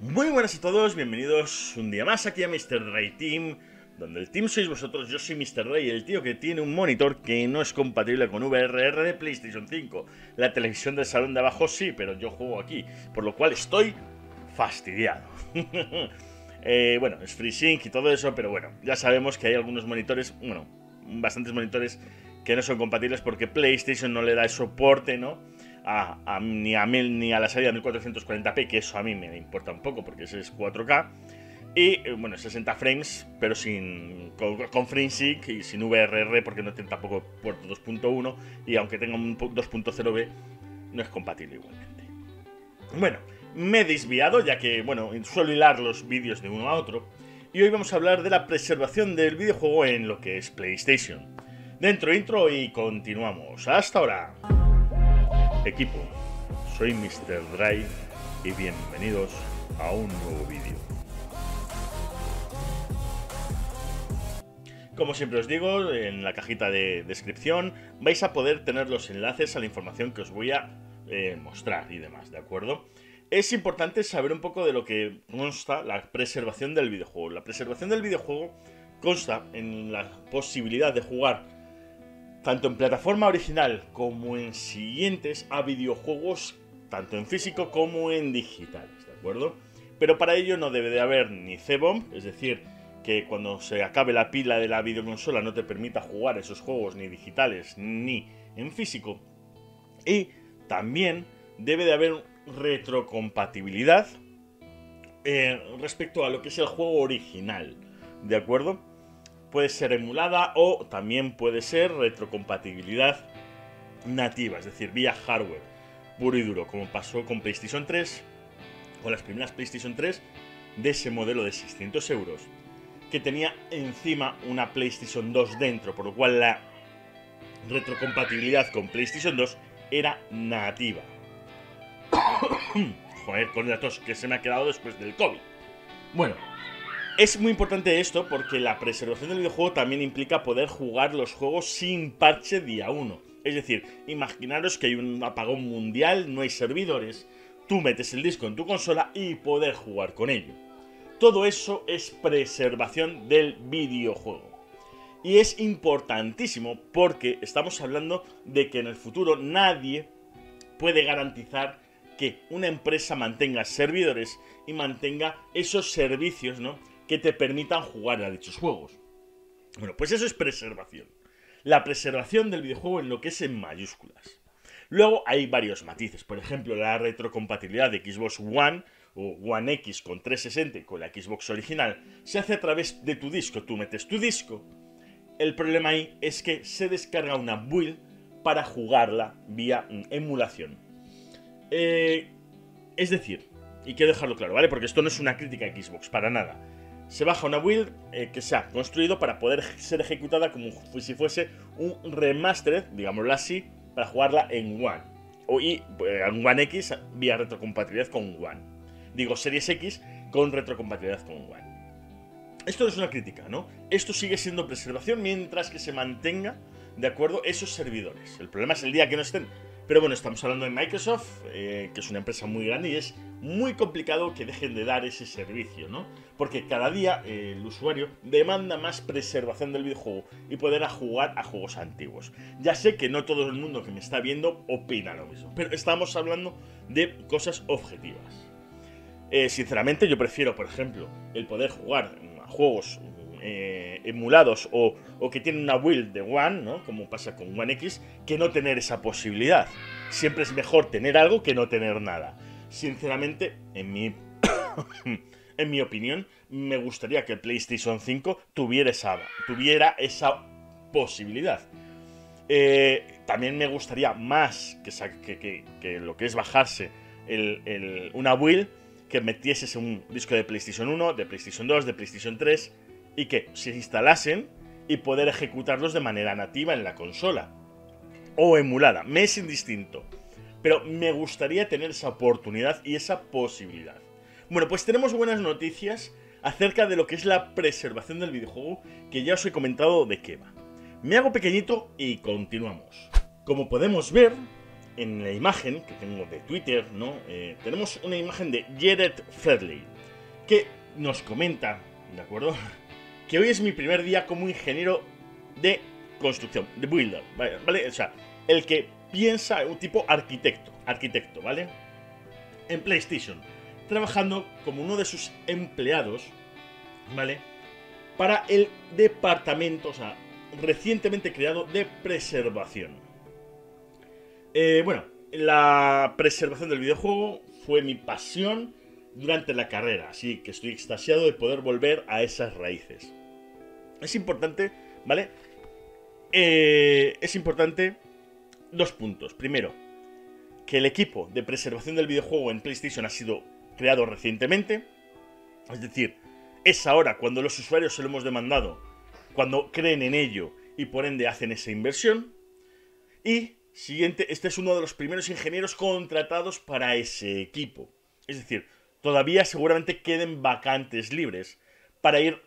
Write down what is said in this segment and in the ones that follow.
Muy buenas a todos, bienvenidos un día más aquí a Mr. Ray Team, donde el team sois vosotros. Yo soy Mr. Ray, el tío que tiene un monitor que no es compatible con VRR de PlayStation 5. La televisión del salón de abajo sí, pero yo juego aquí, por lo cual estoy fastidiado. Bueno, es FreeSync y todo eso, pero bueno, ya sabemos que hay algunos monitores, bueno, bastantes monitores que no son compatibles porque PlayStation no le da el soporte, ¿no? Ni a la salida 1440p, que eso a mí me importa un poco porque ese es 4K. Y bueno, 60 frames, pero con FreeSync y sin VRR porque no tiene tampoco puerto 2.1 y aunque tenga un 2.0b no es compatible igualmente. Bueno, me he desviado ya que, bueno, suelo hilar los vídeos de uno a otro y hoy vamos a hablar de la preservación del videojuego en lo que es PlayStation. Dentro intro y continuamos. ¡Hasta ahora! Equipo, soy Mr. Dry y bienvenidos a un nuevo vídeo. Como siempre os digo, en la cajita de descripción vais a poder tener los enlaces a la información que os voy a mostrar y demás, ¿de acuerdo? Es importante saber un poco de lo que consta la preservación del videojuego. La preservación del videojuego consta en la posibilidad de jugar tanto en plataforma original como en siguientes a videojuegos tanto en físico como en digitales, ¿de acuerdo? Pero para ello no debe de haber ni C-bomb, es decir, que cuando se acabe la pila de la videoconsola no te permita jugar esos juegos ni digitales ni en físico. Y también debe de haber retrocompatibilidad respecto a lo que es el juego original, ¿de acuerdo? Puede ser emulada o también puede ser retrocompatibilidad nativa, es decir, vía hardware puro y duro, como pasó con PlayStation 3, con las primeras PlayStation 3 de ese modelo de 600 euros, que tenía encima una PlayStation 2 dentro, por lo cual la retrocompatibilidad con PlayStation 2 era nativa. Joder, con la tos que se me ha quedado después del COVID. Bueno, es muy importante esto porque la preservación del videojuego también implica poder jugar los juegos sin parche día 1. Es decir, imaginaros que hay un apagón mundial, no hay servidores, tú metes el disco en tu consola y poder jugar con ello. Todo eso es preservación del videojuego. Y es importantísimo porque estamos hablando de que en el futuro nadie puede garantizar que una empresa mantenga servidores y mantenga esos servicios, ¿no?, que te permitan jugar a dichos juegos. Bueno, pues eso es preservación. La preservación del videojuego en lo que es en mayúsculas. Luego hay varios matices. Por ejemplo, la retrocompatibilidad de Xbox One o One X con 360 y con la Xbox original se hace a través de tu disco. Tú metes tu disco. El problema ahí es que se descarga una build para jugarla vía emulación. Es decir, y quiero dejarlo claro, ¿vale? Porque esto no es una crítica a Xbox, para nada. Se baja una build que se ha construido para poder ser ejecutada como si fuese un remastered, digámoslo así, para jugarla en One. Y en One X vía retrocompatibilidad con One. Digo, Series X con retrocompatibilidad con One. Esto no es una crítica, ¿no? Esto sigue siendo preservación mientras que se mantenga, ¿de acuerdo?, esos servidores. El problema es el día que no estén. Pero bueno, estamos hablando de Microsoft, que es una empresa muy grande y es muy complicado que dejen de dar ese servicio, ¿no? Porque cada día el usuario demanda más preservación del videojuego y poder jugar a juegos antiguos. Ya sé que no todo el mundo que me está viendo opina lo mismo, pero estamos hablando de cosas objetivas. Sinceramente yo prefiero, por ejemplo, el poder jugar a juegos emulados o que tienen una build de One, ¿no?, como pasa con One X, que no tener esa posibilidad. Siempre es mejor tener algo que no tener nada. Sinceramente, en mi opinión, me gustaría que el PlayStation 5 tuviera esa posibilidad. También me gustaría más que lo que es bajarse una build, que metieses un disco de PlayStation 1, de PlayStation 2, de PlayStation 3 y que se instalasen y poder ejecutarlos de manera nativa en la consola o emulada. Me es indistinto, pero me gustaría tener esa oportunidad y esa posibilidad. Bueno, pues tenemos buenas noticias acerca de lo que es la preservación del videojuego, que ya os he comentado de qué va. Me hago pequeñito y continuamos. Como podemos ver, en la imagen que tengo de Twitter, ¿no? Tenemos una imagen de Jared Fredley, que nos comenta, ¿de acuerdo? Que hoy es mi primer día como ingeniero de construcción, de builder, ¿vale? O sea, el que piensa, un tipo arquitecto, ¿vale? En PlayStation, trabajando como uno de sus empleados, ¿vale? Para el departamento, o sea, recientemente creado de preservación. Bueno, la preservación del videojuego fue mi pasión durante la carrera, así que estoy extasiado de poder volver a esas raíces. Es importante, ¿vale? Es importante dos puntos. Primero, que el equipo de preservación del videojuego en PlayStation ha sido creado recientemente. Es decir, es ahora cuando los usuarios se lo hemos demandado, cuando creen en ello y por ende hacen esa inversión. Y siguiente, este es uno de los primeros ingenieros contratados para ese equipo. Es decir, todavía seguramente queden vacantes libres para ir,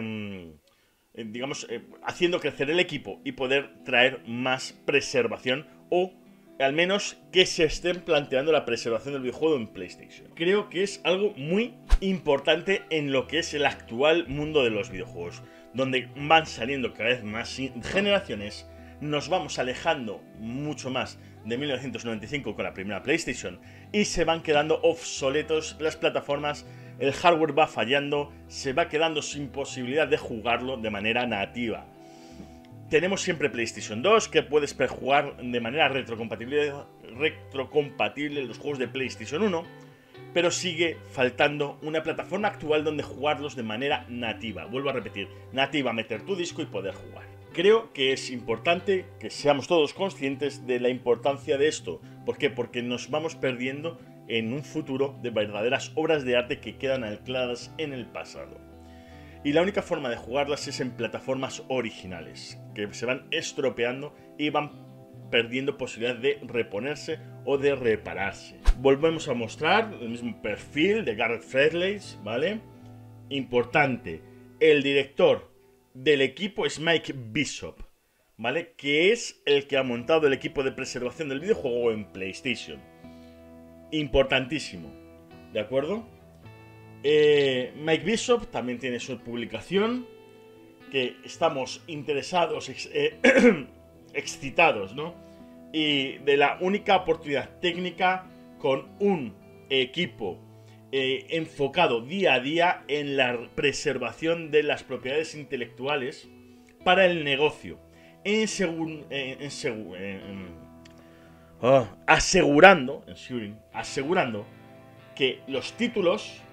digamos, haciendo crecer el equipo y poder traer más preservación, o al menos que se estén planteando la preservación del videojuego en PlayStation. Creo que es algo muy importante en lo que es el actual mundo de los videojuegos, donde van saliendo cada vez más generaciones, nos vamos alejando mucho más de 1995 con la primera PlayStation y se van quedando obsoletos las plataformas, el hardware va fallando, se va quedando sin posibilidad de jugarlo de manera nativa. Tenemos siempre PlayStation 2, que puedes jugar de manera retrocompatible los juegos de PlayStation 1, pero sigue faltando una plataforma actual donde jugarlos de manera nativa. Vuelvo a repetir, nativa, meter tu disco y poder jugar. Creo que es importante que seamos todos conscientes de la importancia de esto. ¿Por qué? Porque nos vamos perdiendo en un futuro de verdaderas obras de arte que quedan ancladas en el pasado. Y la única forma de jugarlas es en plataformas originales, que se van estropeando y van perdiendo posibilidad de reponerse o de repararse. Volvemos a mostrar el mismo perfil de Jared Fredley, ¿vale? Importante, el director del equipo es Mike Bishop, ¿vale? Que es el que ha montado el equipo de preservación del videojuego en PlayStation. Importantísimo, ¿de acuerdo? Mike Bishop también tiene su publicación, que estamos interesados, excitados, ¿no? Y de la única oportunidad técnica con un equipo enfocado día a día en la preservación de las propiedades intelectuales para el negocio, asegurando que los títulos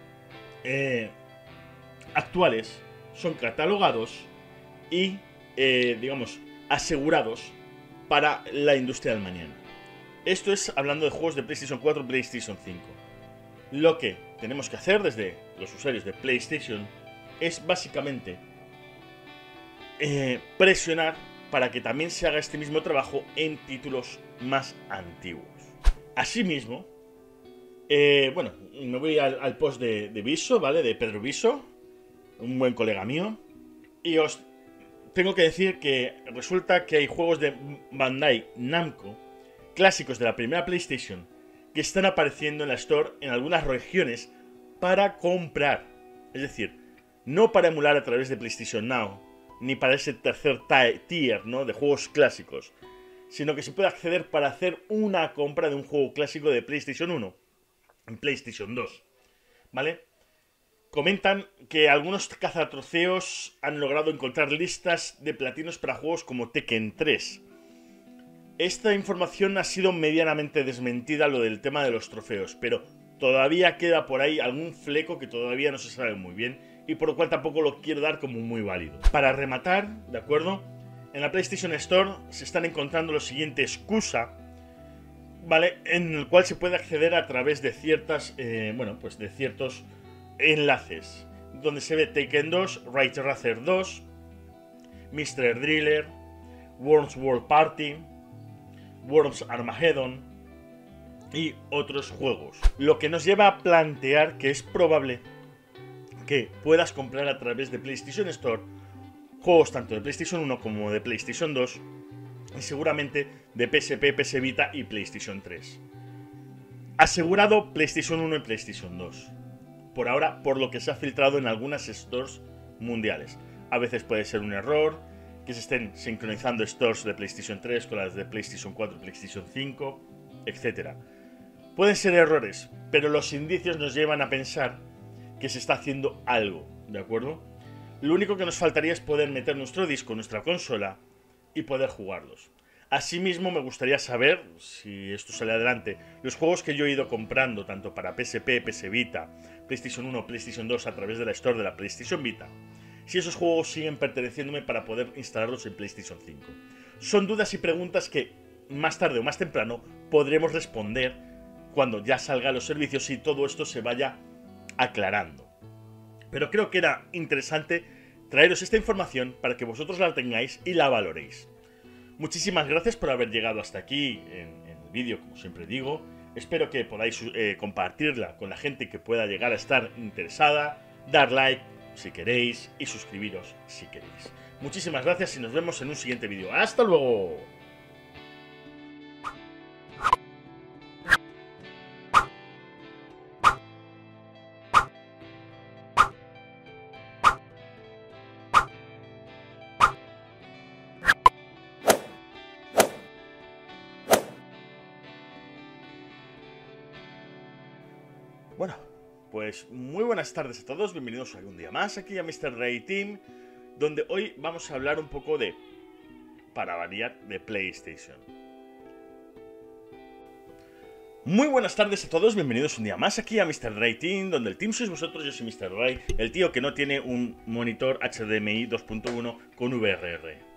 actuales son catalogados y, digamos, asegurados para la industria del mañana. Esto es hablando de juegos de PlayStation 4 y PlayStation 5. Lo que tenemos que hacer desde los usuarios de PlayStation es básicamente presionar para que también se haga este mismo trabajo en títulos más antiguos. Asimismo, bueno, me voy al post de Viso, ¿vale? De Pedro Viso, un buen colega mío. Y os tengo que decir que resulta que hay juegos de Bandai Namco, clásicos de la primera PlayStation, que están apareciendo en la Store en algunas regiones para comprar. Es decir, no para emular a través de PlayStation Now, ni para ese tercer tier, ¿no? De juegos clásicos, sino que se puede acceder para hacer una compra de un juego clásico de PlayStation 1 en PlayStation 2, ¿vale? Comentan que algunos cazatrofeos han logrado encontrar listas de platinos para juegos como Tekken 3. Esta información ha sido medianamente desmentida, lo del tema de los trofeos, pero todavía queda por ahí algún fleco que todavía no se sabe muy bien y por lo cual tampoco lo quiero dar como muy válido. Para rematar, ¿de acuerdo? En la PlayStation Store se están encontrando los siguientes excusa, ¿vale? En el cual se puede acceder a través de ciertas, de ciertos enlaces, donde se ve Taken 2, Ridge Racer 2, Mr. Driller, Worms World Party, Worms Armageddon y otros juegos. Lo que nos lleva a plantear que es probable que puedas comprar a través de PlayStation Store juegos tanto de PlayStation 1 como de PlayStation 2 y seguramente de PSP, PS Vita y PlayStation 3. Asegurado PlayStation 1 y PlayStation 2. Por ahora, por lo que se ha filtrado en algunas stores mundiales. A veces puede ser un error que se estén sincronizando stores de PlayStation 3 con las de PlayStation 4 y PlayStation 5, etc. Pueden ser errores, pero los indicios nos llevan a pensar que se está haciendo algo, ¿de acuerdo? Lo único que nos faltaría es poder meter nuestro disco en nuestra consola y poder jugarlos. Asimismo, me gustaría saber, si esto sale adelante, los juegos que yo he ido comprando tanto para PSP, PS Vita, PlayStation 1, PlayStation 2 a través de la Store de la PlayStation Vita, si esos juegos siguen perteneciéndome para poder instalarlos en PlayStation 5. Son dudas y preguntas que más tarde o más temprano podremos responder cuando ya salgan los servicios y todo esto se vaya aclarando. Pero creo que era interesante traeros esta información para que vosotros la tengáis y la valoréis. Muchísimas gracias por haber llegado hasta aquí en el vídeo, como siempre digo. Espero que podáis compartirla con la gente que pueda llegar a estar interesada, dar like si queréis y suscribiros si queréis. Muchísimas gracias y nos vemos en un siguiente vídeo. ¡Hasta luego! Bueno, pues muy buenas tardes a todos, bienvenidos a un día más aquí a Mr. Ray Team, donde hoy vamos a hablar un poco de, para variar, de PlayStation. Muy buenas tardes a todos, bienvenidos un día más aquí a Mr. Ray Team, donde el team sois vosotros, yo soy Mr. Ray, el tío que no tiene un monitor HDMI 2.1 con VRR.